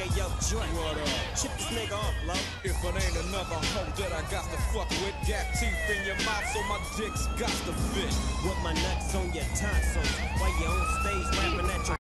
Hey yo, Dre, What up? chip this nigga off, low. If it ain't another hoe that I got to fuck with, got teeth in your mouth, so my dick's got to fit. With my nuts on your tonsils, while you on stage rapping at your